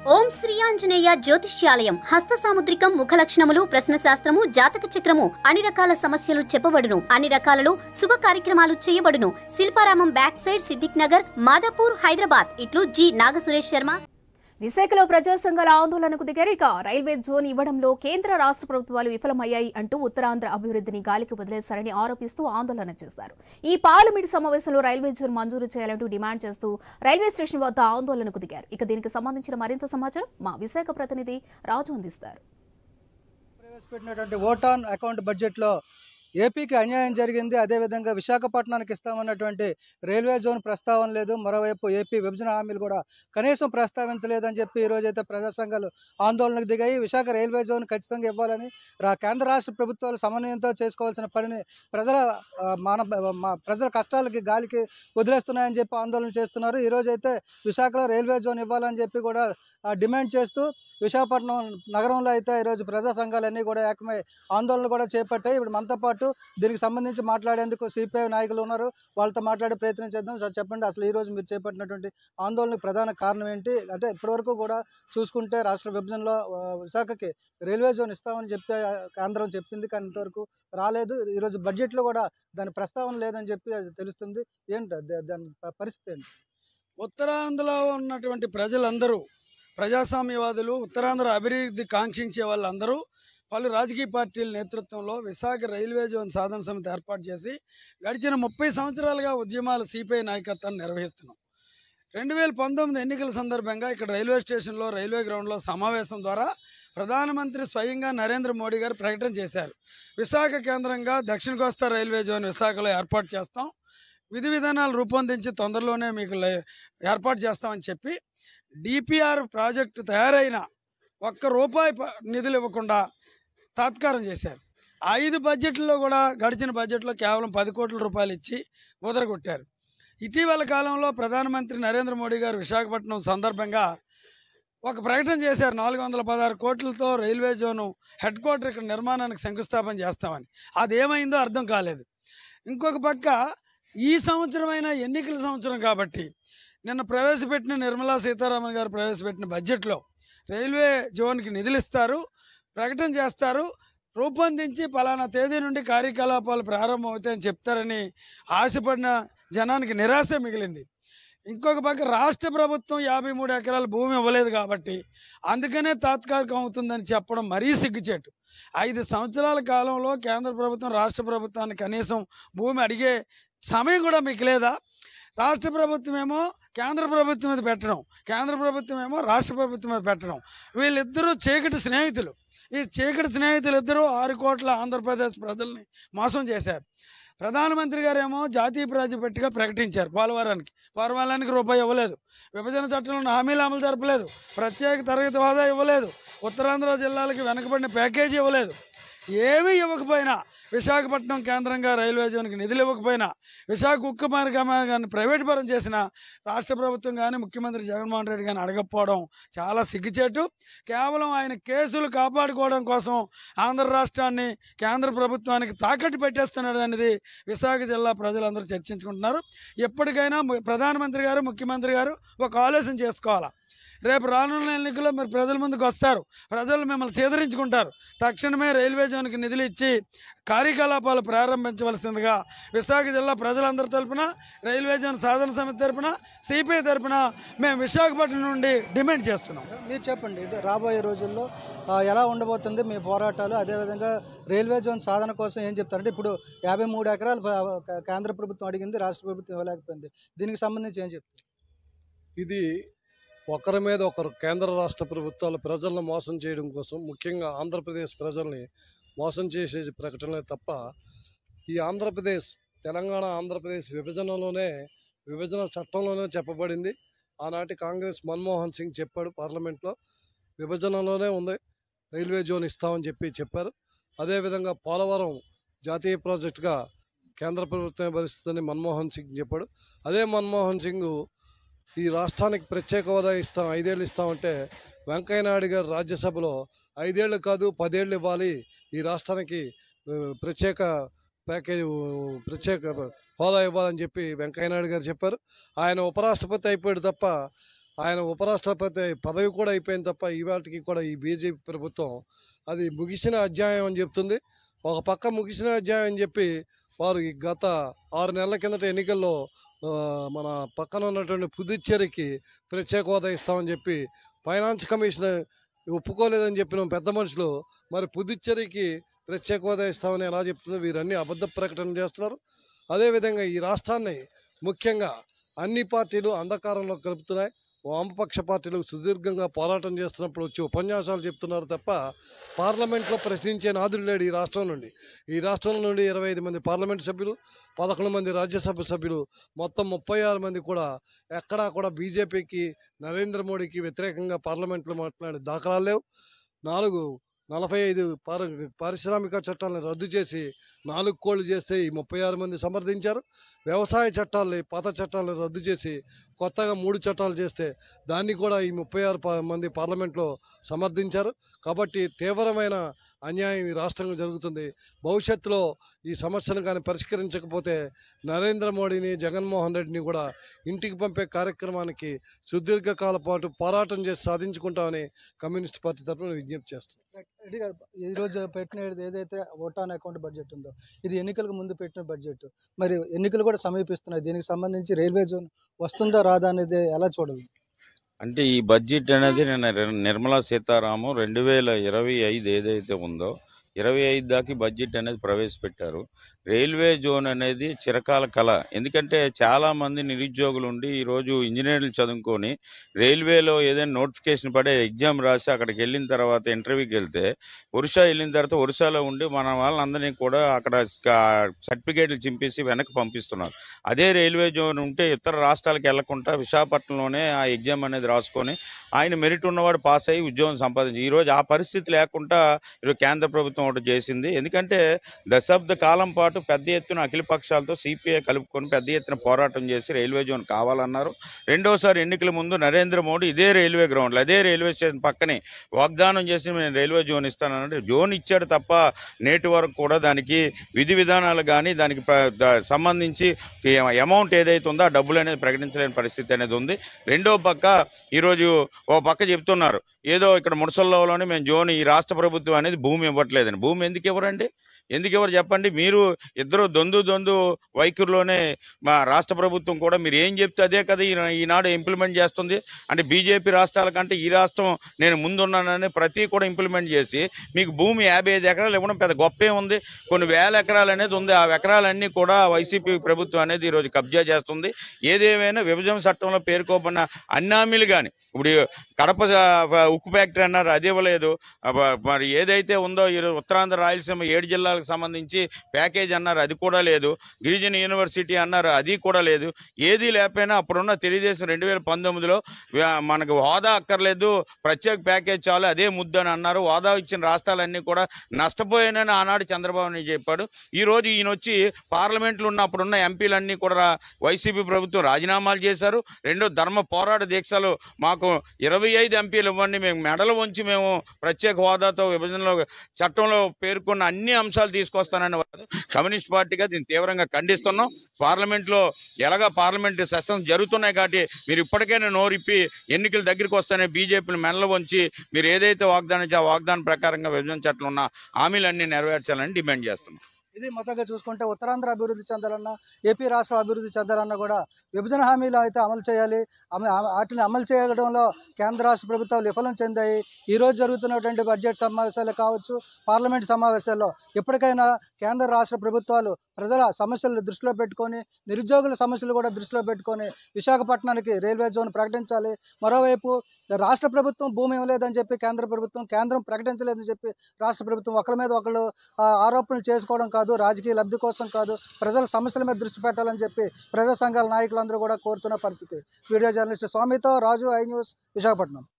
ఓం శ్రీ ఆంజనేయ జ్యోతిష్యాలయం హస్త సాముద్రికం ముఖలక్షణములు ప్రశ్న శాస్త్రము జాతక చక్రము అన్ని రకాల సమస్యలు చెప్పబడును. అన్ని రకాలలో శుభ కార్యక్రమాలు చేయబడును. Shilparamam back side Siddiq Nagar Madhapur Hyderabad. ఇట్లు జి నాగసురేష్ శర్మ. విశాఖలో ప్రజా సంఘాల ఆందోళనకు దిగారు. రైల్వే జోన్ ఇవ్వడంలో కేంద్ర రాష్ట్ర ప్రభుత్వాలు విఫలమయ్యాయి అంటూ ఉత్తరాంధ్ర అభివృద్ధిని గాలికి వదిలేశారని ఆరోపిస్తూ ఆందోళన చేశారు. ఈ పార్లమెంట్ సమావేశంలో రైల్వే జోన్ మంజూరు చేయాలంటూ డిమాండ్ చేస్తూ రైల్వే స్టేషన్ వద్ద ఆందోళనకు దిగారు. దీనికి సంబంధించిన మరింత సమాచారం మా విశాఖ ప్రతినిధి రాజు అందిస్తారు. ప్రవేశపెట్టినటువంటి ఓట్ ఆన్ అకౌంట్ బడ్జెట్లో ఏపీకి అన్యాయం జరిగింది. అదేవిధంగా విశాఖపట్నానికి ఇస్తామన్నటువంటి రైల్వే జోన్ ప్రస్తావన లేదు. మరోవైపు ఏపీ విభజన హామీలు కూడా కనీసం ప్రస్తావించలేదని చెప్పి ఈరోజైతే ప్రజా సంఘాలు ఆందోళనకు దిగాయి. విశాఖ రైల్వే జోన్ ఖచ్చితంగా ఇవ్వాలని కేంద్ర రాష్ట్ర ప్రభుత్వాలు సమన్వయంతో చేసుకోవాల్సిన పనిని ప్రజల కష్టాలకి గాలికి వదిలేస్తున్నాయని చెప్పి ఆందోళన చేస్తున్నారు. ఈరోజైతే విశాఖలో రైల్వే జోన్ ఇవ్వాలని చెప్పి కూడా డిమాండ్ చేస్తూ విశాఖపట్నం నగరంలో అయితే ఈరోజు ప్రజా సంఘాలన్నీ కూడా ఏకమై ఆందోళనలు కూడా చేపట్టాయి. ఇప్పుడు మనతో పాటు దీనికి సంబంధించి మాట్లాడేందుకు సిపిఐ నాయకులు ఉన్నారు. వాళ్ళతో మాట్లాడే ప్రయత్నం చేద్దాం. సార్ చెప్పండి, అసలు ఈరోజు మీరు చేపట్టినటువంటి ఆందోళనకు ప్రధాన కారణం ఏంటి? అంటే ఇప్పటివరకు కూడా చూసుకుంటే రాష్ట్ర విభజనలో విశాఖకి రైల్వే జోన్ ఇస్తామని చెప్పి కేంద్రం చెప్పింది, కానీ ఇంతవరకు రాలేదు. ఈరోజు బడ్జెట్లో కూడా దాని ప్రస్తావన లేదని చెప్పి తెలుస్తుంది. ఏంటి దాని పరిస్థితి ఏంటి? ఉత్తరాంధ్రలో ఉన్నటువంటి ప్రజలందరూ ప్రజాస్వామ్యవాదులు, ఉత్తరాంధ్ర అభివృద్ధి కాంక్షించే వాళ్ళందరూ పలు రాజకీయ పార్టీల నేతృత్వంలో విశాఖ రైల్వే జోన్ సాధన సమితి ఏర్పాటు చేసి గడిచిన 30 సంవత్సరాలుగా ఉద్యమాలు సిపిఐ నాయకత్వాన్ని నిర్వహిస్తున్నాం. 2019 ఎన్నికల సందర్భంగా ఇక్కడ రైల్వే స్టేషన్లో రైల్వే గ్రౌండ్లో సమావేశం ద్వారా ప్రధానమంత్రి స్వయంగా నరేంద్ర మోడీ గారు ప్రకటన చేశారు. విశాఖ కేంద్రంగా దక్షిణ కోస్తా రైల్వే జోన్ విశాఖలో ఏర్పాటు చేస్తాం, విధి విధానాలు రూపొందించి తొందరలోనే మీకు ఏర్పాటు చేస్తామని చెప్పి డిపిఆర్ ప్రాజెక్టు తయారైన ₹1 నిధులు ఇవ్వకుండా తాత్కారం చేశారు. 5 బడ్జెట్లో కూడా గడిచిన బడ్జెట్లో కేవలం 10 కోట్ల రూపాయలు ఇచ్చి ముద్రగొట్టారు. ఇటీవల కాలంలో ప్రధానమంత్రి నరేంద్ర మోడీ గారు విశాఖపట్నం సందర్భంగా ఒక ప్రకటన చేశారు. 416 కోట్లతో రైల్వే జోను హెడ్ క్వార్టర్ ఇక్కడ నిర్మాణానికి శంకుస్థాపన చేస్తామని. అదేమైందో అర్థం కాలేదు. ఇంకొక పక్క ఈ సంవత్సరమైన ఎన్నికల సంవత్సరం కాబట్టి నిన్న ప్రవేశపెట్టిన నిర్మలా సీతారామన్ గారు ప్రవేశపెట్టిన బడ్జెట్లో రైల్వే జోన్కి నిధులు ఇస్తారు, ప్రకటన చేస్తారు, రూపొందించి పలానా తేదీ నుండి కార్యకలాపాలు ప్రారంభమవుతాయని చెప్తారని ఆశపడిన జనానికి నిరాశ మిగిలింది. ఇంకొక పక్క రాష్ట్ర ప్రభుత్వం 53 ఎకరాల భూమి ఇవ్వలేదు కాబట్టి అందుకనే తాత్కాలికం అవుతుందని చెప్పడం మరీ సిగ్గుచేటు. 5 సంవత్సరాల కాలంలో కేంద్ర ప్రభుత్వం రాష్ట్ర ప్రభుత్వాన్ని కనీసం భూమి అడిగే సమయం కూడా మీకు లేదా? రాష్ట్ర ప్రభుత్వం ఏమో కేంద్ర ప్రభుత్వం మీద పెట్టడం, కేంద్ర ప్రభుత్వం ఏమో రాష్ట్ర ప్రభుత్వం మీద పెట్టడం. వీళ్ళిద్దరూ చీకటి స్నేహితులు. ఈ చీకటి స్నేహితులు ఇద్దరూ 6 కోట్ల ఆంధ్రప్రదేశ్ ప్రజల్ని మోసం చేశారు. ప్రధానమంత్రి గారు ఏమో జాతీయ ప్రాజెక్టుగా ప్రకటించారు. పోలవరానికి రూపాయి ఇవ్వలేదు, విభజన చట్టంలో హామీలు అమలు జరపలేదు, ప్రత్యేక తరగతి హోదా ఇవ్వలేదు, ఉత్తరాంధ్ర జిల్లాలకి వెనకబడిన ప్యాకేజీ ఇవ్వలేదు. ఏమీ ఇవ్వకపోయినా, విశాఖపట్నం కేంద్రంగా రైల్వే జోన్కి నిధులు ఇవ్వకపోయినా, విశాఖ ఉక్కు మార్గాన్ని ప్రైవేట్ పరం చేసిన రాష్ట్ర ప్రభుత్వం కానీ ముఖ్యమంత్రి జగన్మోహన్ రెడ్డి కానీ అడగకపోవడం చాలా సిగ్గుచేటు. కేవలం ఆయన కేసులు కాపాడుకోవడం కోసం ఆంధ్ర రాష్ట్రాన్ని కేంద్ర ప్రభుత్వానికి తాకట్టు పెట్టేస్తున్నాడు అనేది విశాఖ జిల్లా ప్రజలందరూ చర్చించుకుంటున్నారు. ఎప్పటికైనా ప్రధానమంత్రి గారు, ముఖ్యమంత్రి గారు ఒక ఆలోచన చేసుకోవాలా. రేపు రానున్న ఎన్నికల్లో మీరు ప్రజల ముందుకు వస్తారు, ప్రజలు మిమ్మల్ని చేదరించుకుంటారు. తక్షణమే రైల్వే జోన్కి నిధులు ఇచ్చి కార్యకలాపాలు ప్రారంభించవలసిందిగా విశాఖ జిల్లా ప్రజలందరి తరపున, రైల్వే జోన్ సాధన సమితి తరపున, సిపిఐ తరపున మేము విశాఖపట్నం నుండి డిమాండ్ చేస్తున్నాం. మీరు చెప్పండి, రాబోయే రోజుల్లో ఎలా ఉండబోతుంది మీ పోరాటాలు? అదేవిధంగా రైల్వే జోన్ సాధన కోసం ఏం చెప్తారంటే ఇప్పుడు 53 ఎకరాలు కేంద్ర ప్రభుత్వం అడిగింది, రాష్ట్ర ప్రభుత్వం ఇవ్వలేకపోయింది. దీనికి సంబంధించి ఏం చెప్తారు? ఇది ఒకరి మీద ఒకరు కేంద్ర రాష్ట్ర ప్రభుత్వాలు ప్రజలను మోసం చేయడం కోసం, ముఖ్యంగా ఆంధ్రప్రదేశ్ ప్రజల్ని మోసం చేసే ప్రకటనలే తప్ప ఈ ఆంధ్రప్రదేశ్ విభజన చట్టంలోనే చెప్పబడింది. ఆనాటి కాంగ్రెస్ మన్మోహన్ సింగ్ చెప్పాడు పార్లమెంట్లో, విభజనలోనే ఉంది రైల్వే జోన్ ఇస్తామని చెప్పారు. అదేవిధంగా పోలవరం జాతీయ ప్రాజెక్టుగా కేంద్ర ప్రభుత్వమే భరిస్తుందని మన్మోహన్ సింగ్ చెప్పాడు. అదే మన్మోహన్ సింగ్ ఈ రాష్ట్రానికి ప్రత్యేక హోదా ఇస్తాం, 5 ఏళ్ళు ఇస్తామంటే వెంకయ్యనాయుడు గారు రాజ్యసభలో 5 ఏళ్ళు కాదు 10 ఏళ్ళు ఇవ్వాలి, ఈ రాష్ట్రానికి ప్రత్యేక హోదా ఇవ్వాలని చెప్పి వెంకయ్యనాయుడు గారు చెప్పారు. ఆయన ఉపరాష్ట్రపతి అయిపోయాడు తప్ప ఆయన ఉపరాష్ట్రపతి పదవి కూడా అయిపోయింది తప్ప ఇవాటికి కూడా ఈ బీజేపీ ప్రభుత్వం అది ముగిసిన అధ్యాయం అని చెప్తుంది. ఒక పక్క ముగిసిన అధ్యాయం అని చెప్పి వారు ఈ గత 6 నెలల కిందట ఎన్నికల్లో మన పక్కన ఉన్నటువంటి పుదుచ్చేరికి ప్రత్యేక హోదా ఇస్తామని చెప్పి ఫైనాన్స్ కమిషన్ ఒప్పుకోలేదని చెప్పిన పెద్ద మనుషులు మరి పుదుచ్చేరికి ప్రత్యేక హోదా ఇస్తామని ఎలా చెప్తున్నారు? వీరన్నీ అబద్ధ ప్రకటన చేస్తున్నారు. అదేవిధంగా ఈ రాష్ట్రాన్ని ముఖ్యంగా అన్ని పార్టీలు అంధకారంలో కలుపుతున్నాయి. వామపక్ష పార్టీలు సుదీర్ఘంగా పోరాటం చేస్తున్నప్పుడు వచ్చి ఉపన్యాసాలు చెప్తున్నారు తప్ప పార్లమెంట్లో ప్రశ్నించే నాదుడు లేడు. ఈ రాష్ట్రం నుండి 25 మంది పార్లమెంట్ సభ్యులు, 11 మంది రాజ్యసభ సభ్యులు, మొత్తం 36 మంది కూడా ఎక్కడా కూడా బీజేపీకి, నరేంద్ర మోడీకి వ్యతిరేకంగా పార్లమెంట్లో మాట్లాడే దాఖలాలు లేవు. 45 పారిశ్రామిక చట్టాలను రద్దు చేసి 4 కోళ్లు చేస్తే ఈ 36 మంది సమర్థించారు. వ్యవసాయ చట్టాలని, పాత చట్టాలను రద్దు చేసి కొత్తగా 3 చట్టాలు చేస్తే దాన్ని కూడా ఈ 36 మంది పార్లమెంట్లో సమర్థించారు. కాబట్టి తీవ్రమైన అన్యాయం ఈ రాష్ట్రంలో జరుగుతుంది. భవిష్యత్తులో ఈ సమస్యను కానీ పరిష్కరించకపోతే నరేంద్ర మోడీని, జగన్మోహన్ రెడ్డిని కూడా ఇంటికి పంపే కార్యక్రమానికి సుదీర్ఘకాల పాటు పోరాటం చేసి సాధించుకుంటామని కమ్యూనిస్ట్ పార్టీ తరఫున విజ్ఞప్తి చేస్తున్నాం. రెడ్డి గారు, ఈరోజు పెట్టిన ఏదైతే ఓట్ ఆన్ అకౌంట్ బడ్జెట్ ఉందో ఇది ఎన్నికలకు ముందు పెట్టిన బడ్జెట్, మరి ఎన్నికలు కూడా సమీపిస్తున్నాయి. దీనికి సంబంధించి రైల్వే జోన్ వస్తుందా రాదా అనేది ఎలా చూడాలి? అంటే ఈ బడ్జెట్ అనేది నిర్మలా సీతారామన్ 2025 ఏదైతే ఉందో 25 దాకా బడ్జెట్ అనేది ప్రవేశపెట్టారు. రైల్వే జోన్ అనేది చిరకాల కళ. ఎందుకంటే చాలామంది నిరుద్యోగులు ఉండి ఈరోజు ఇంజనీర్లు చదువుకొని రైల్వేలో ఏదైనా నోటిఫికేషన్ పడే ఎగ్జామ్ రాసి అక్కడికి వెళ్ళిన తర్వాత ఇంటర్వ్యూకి వెళ్తే ఒరిస్సా వెళ్ళిన తర్వాత ఒరిస్సాలో ఉండి మన వాళ్ళందరినీ కూడా అక్కడ సర్టిఫికేట్లు చింపేసి వెనక్కి పంపిస్తున్నారు. అదే రైల్వే జోన్ ఉంటే ఇతర రాష్ట్రాలకు వెళ్లకుండా విశాఖపట్నంలోనే ఆ ఎగ్జామ్ అనేది రాసుకొని ఆయన మెరిట్ ఉన్నవాడు పాస్ అయ్యి ఉద్యోగం సంపాదించి ఈరోజు ఆ పరిస్థితి లేకుండా ఈరోజు కేంద్ర ప్రభుత్వం ఒకటి చేసింది. ఎందుకంటే దశాబ్ద కాలం పాటు పెద్ద ఎత్తున అఖిల పక్షాలతో సిపిఐ కలుపుకొని పెద్ద ఎత్తున పోరాటం చేసి రైల్వే జోన్ కావాలన్నారు. రెండోసారి ఎన్నికల ముందు నరేంద్ర మోడీ ఇదే రైల్వే గ్రౌండ్లో అదే రైల్వే స్టేషన్ పక్కనే వాగ్దానం చేసి నేను రైల్వే జోన్ ఇస్తానంటే జోన్ ఇచ్చాడు తప్ప నేటి వరకు కూడా దానికి విధి విధానాలు కానీ దానికి సంబంధించి అమౌంట్ ఏదైతే ఉందో ఆ డబ్బులు అనేది ప్రకటించలేని పరిస్థితి అనేది ఉంది. రెండో పక్క ఈరోజు ఓ పక్క చెప్తున్నారు ఏదో ఇక్కడ ముడసల్లోనే మేము జోన్ ఈ రాష్ట్ర ప్రభుత్వం అనేది భూమి ఇవ్వట్లేదని. భూమి ఎందుకు ఇవ్వరండి? ఎందుకు ఎవరు చెప్పండి? మీరు ఇద్దరు దొందు వైఖరిలోనే మా రాష్ట్ర ప్రభుత్వం కూడా మీరు ఏం చెప్తే అదే కదా ఈనాడు ఇంప్లిమెంట్ చేస్తుంది. అంటే బీజేపీ రాష్ట్రాల కంటే ఈ రాష్ట్రం నేను ముందున్నానని ప్రతి కూడా ఇంప్లిమెంట్ చేసి మీకు భూమి 55 ఎకరాలు ఇవ్వడం పెద్ద గొప్పే ఉంది. కొన్ని వేల ఎకరాలు అనేది ఉంది. ఆ ఎకరాలన్నీ కూడా వైసీపీ ప్రభుత్వం అనేది ఈరోజు కబ్జా చేస్తుంది. ఏదేమైనా విభజన చట్టంలో పేర్కోబడిన అన్ని హామీలు కానీ ఇప్పుడు కడప ఉక్కు ఫ్యాక్టరీ అన్నారు, అది ఇవ్వలేదు. మరి ఏదైతే ఉందో ఈరోజు ఉత్తరాంధ్ర రాయలసీమ 7 జిల్లాలకు సంబంధించి ప్యాకేజ్ అన్నారు, అది కూడా లేదు. గిరిజన యూనివర్సిటీ అన్నారు, అది కూడా లేదు. ఏది లేకపోయినా అప్పుడున్న తెలుగుదేశం 2019లో మనకు హోదా అక్కర్లేదు, ప్రత్యేక ప్యాకేజ్ చాలు, అదే ముద్దని అన్నారు. హోదా ఇచ్చిన రాష్ట్రాలన్నీ కూడా నష్టపోయానని ఆనాడు చంద్రబాబు నాయుడు చెప్పాడు. ఈరోజు ఈయన వచ్చి పార్లమెంట్లో ఉన్నప్పుడున్న ఎంపీలన్నీ కూడా వైసీపీ ప్రభుత్వం రాజీనామాలు చేశారు. రెండో ధర్మ పోరాట దీక్షలు మాకు 25 ఎంపీలు ఇవ్వండి, మేము మెడలు వంచి మేము ప్రత్యేక హోదాతో విభజనలో చట్టంలో పేర్కొన్న అన్ని అంశాలు తీసుకొస్తానని కమ్యూనిస్ట్ పార్టీగా దీన్ని తీవ్రంగా ఖండిస్తున్నాం. పార్లమెంట్లో ఎలాగా పార్లమెంట్ సెషన్స్ జరుగుతున్నాయి కాబట్టి మీరు ఇప్పటికైనా నోరిప్పి ఎన్నికల దగ్గరికి వస్తేనే బీజేపీని మెడలు వంచి మీరు ఏదైతే వాగ్దానం ఆ వాగ్దానం ప్రకారంగా విభజన చట్టంలో ఉన్న హామీలన్నీ నెరవేర్చాలని డిమాండ్ చేస్తున్నాం. ఇది మొత్తంగా చూసుకుంటే ఉత్తరాంధ్ర అభివృద్ధి చెందాలన్నా, ఏపీ రాష్ట్రం అభివృద్ధి చెందాలన్నా కూడా విభజన హామీలు అయితే అమలు చేయాలి. వాటిని అమలు చేయడంలో కేంద్ర రాష్ట్ర ప్రభుత్వాలు విఫలం చెందాయి. ఈరోజు జరుగుతున్నటువంటి బడ్జెట్ సమావేశాలు కావచ్చు, పార్లమెంట్ సమావేశాల్లో ఎప్పటికైనా కేంద్ర రాష్ట్ర ప్రభుత్వాలు ప్రజల సమస్యలను దృష్టిలో పెట్టుకొని, నిరుద్యోగుల సమస్యలు కూడా దృష్టిలో పెట్టుకొని విశాఖపట్నానికి రైల్వే జోన్ ప్రకటించాలి. మరోవైపు రాష్ట్ర ప్రభుత్వం భూమి ఇవ్వలేదని చెప్పి కేంద్రం ప్రకటించలేదని చెప్పి రాష్ట్ర ప్రభుత్వం ఒకరి మీద ఒకళ్ళు ఆరోపణలు చేసుకోవడం కాదు, రాజకీయ లబ్ధి కోసం కాదు, ప్రజల సమస్యల మీద దృష్టి పెట్టాలని చెప్పి ప్రజా సంఘాల నాయకులందరూ కూడా కోరుతున్న పరిస్థితి. వీడియో జర్నలిస్ట్ స్వామితో రాజు, ఐ న్యూస్, విశాఖపట్నం.